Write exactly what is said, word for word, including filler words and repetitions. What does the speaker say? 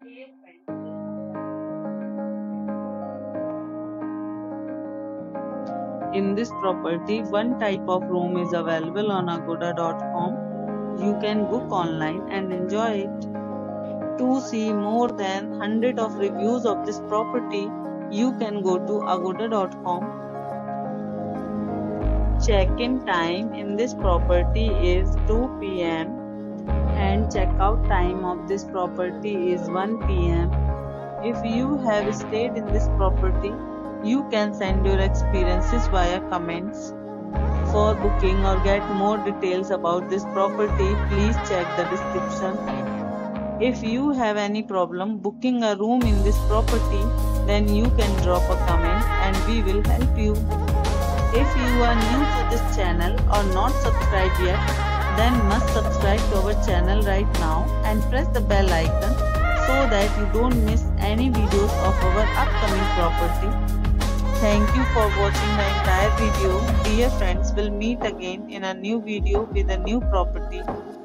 In this property, one type of room is available on agoda dot com. You can book online and enjoy it. To see more than one hundred of reviews of this property, you can go to agoda dot com. Check-in time in this property is two p m and check-out time of this property is one p m If you have stayed in this property, you can send your experiences via comments. For booking or get more details about this property, please check the description. If you have any problem booking a room in this property, then you can drop a comment and we will help you. If you are new to this channel or not subscribed yet, then must subscribe to our channel right now and press the bell icon so that you don't miss any videos of our upcoming property. Thank you for watching the entire video. Dear friends, we'll meet again in a new video with a new property.